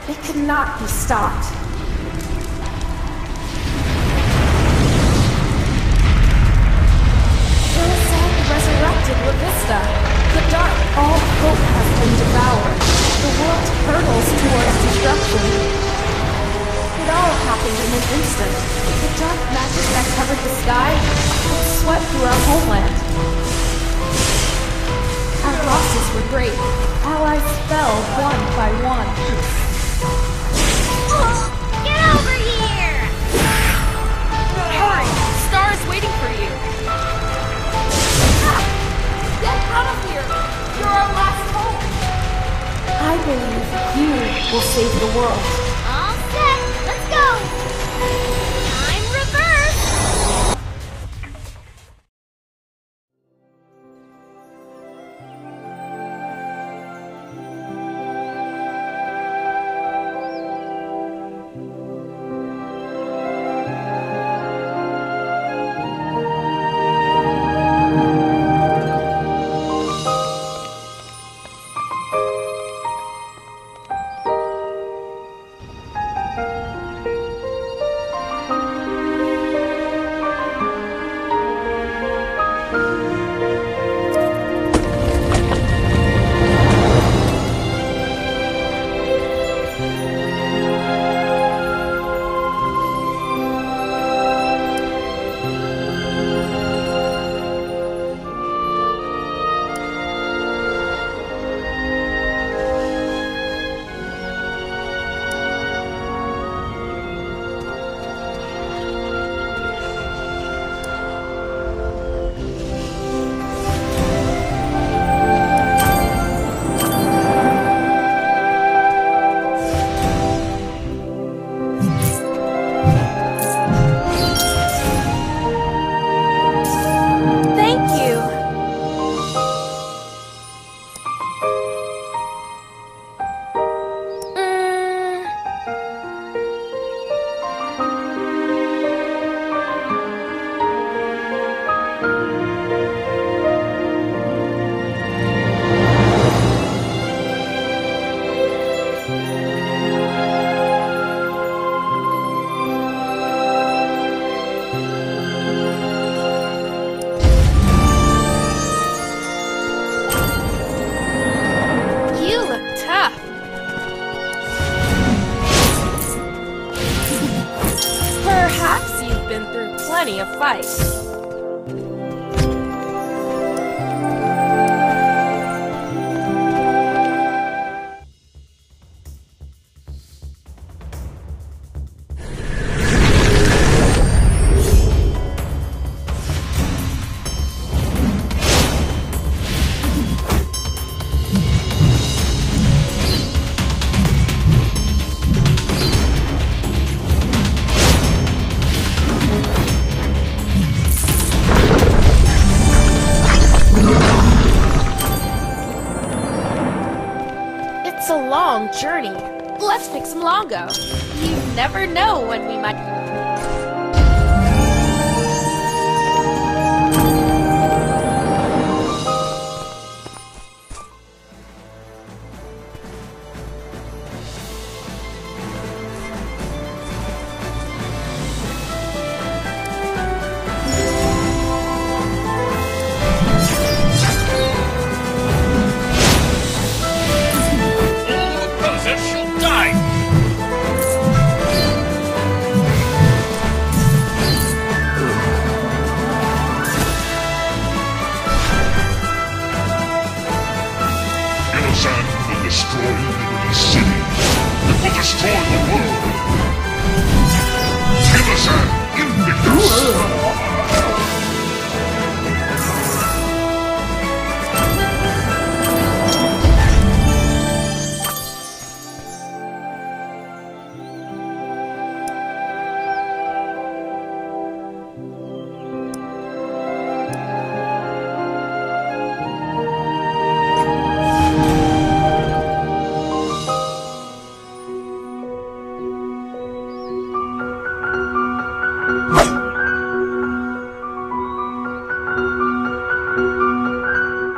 It could not be stopped. Hillside resurrected La Vista. The dark, all hope has been devoured. The world hurtles towards destruction. It all happened in an instant. The dark magic that covered the sky swept through our homeland. Our losses were great. Allies fell one by one. Get over here! Hurry! Star's waiting for you! Get out of here! You're our last hope! I believe you will save the world. All set! Let's go! Time reverse! Plenty of fight. It's a long journey. Let's pick some Longo. You never know when we might... Destroy Liberty City. It will destroy the world. Innocent Invictus.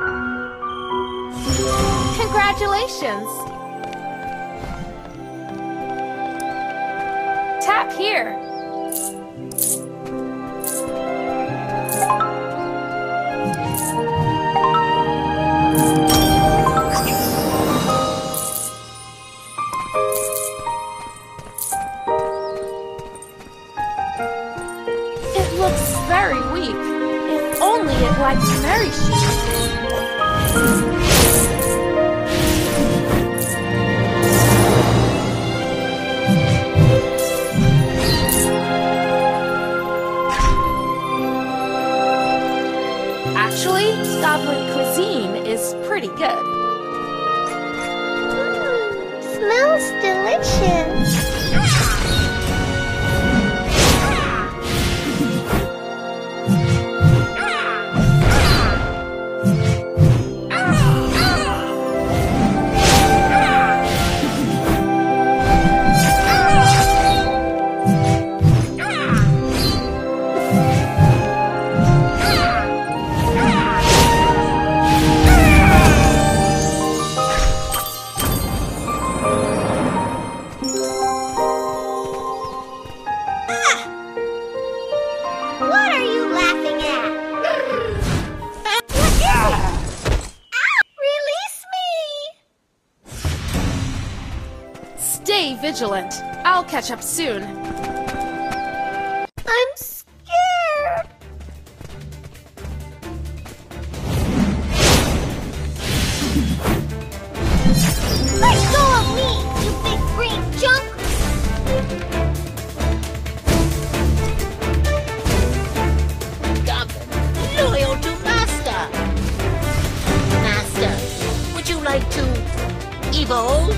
Congratulations! up here. It looks very weak. If only it liked Mary Sheep. Actually, goblin cuisine is pretty good. Smells delicious. What are you laughing at? What is it? Ow! Release me! Stay vigilant. I'll catch up soon. I'm scared. Let go of me, you big green junk! Goblin, loyal to Master. Master, would you like to evolve?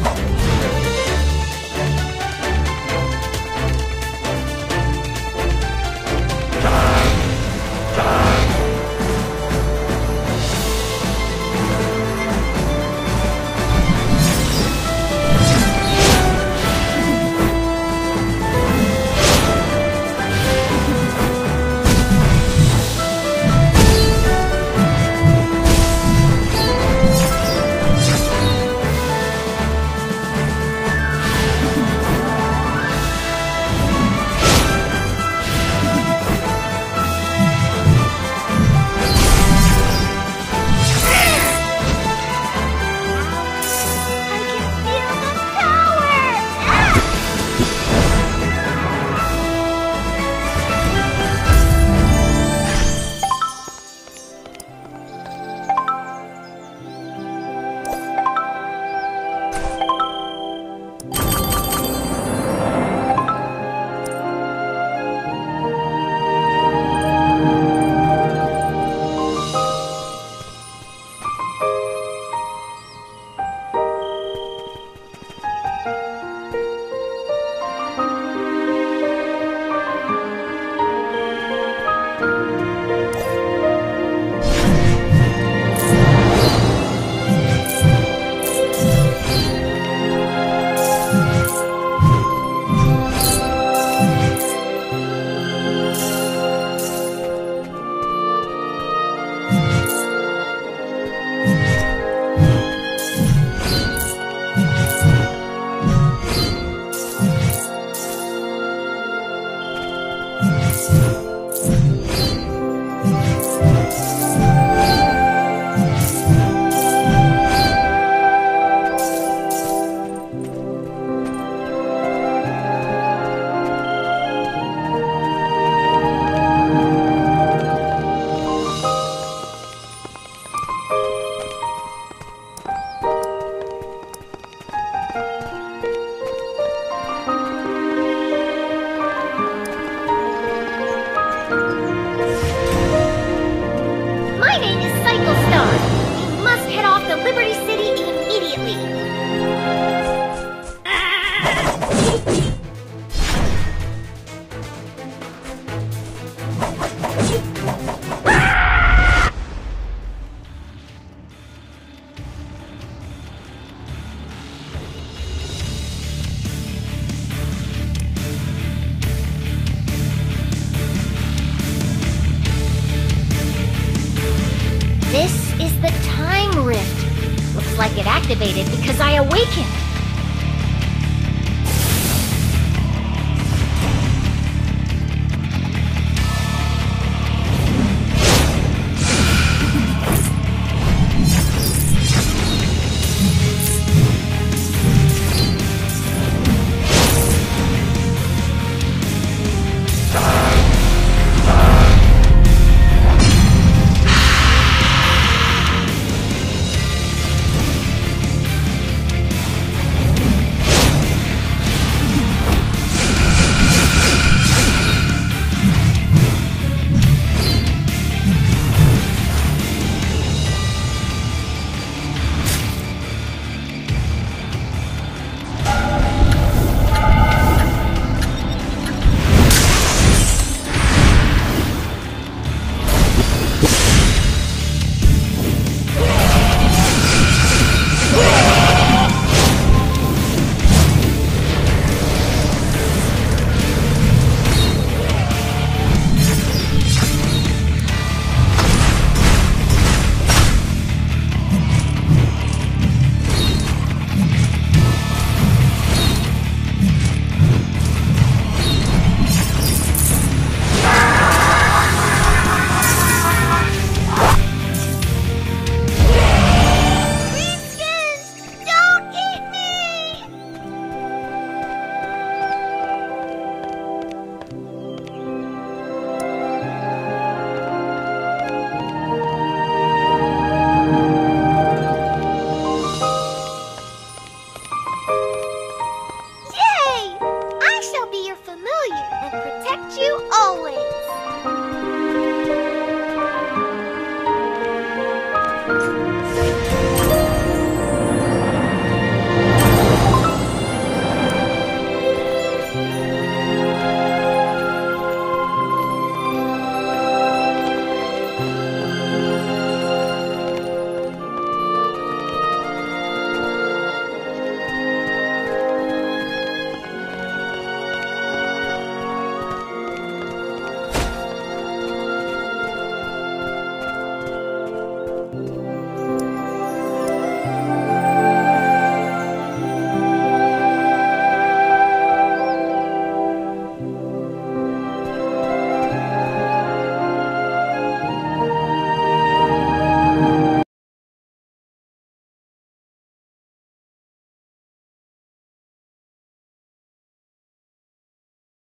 This is the time rift. Looks like it activated because I awakened.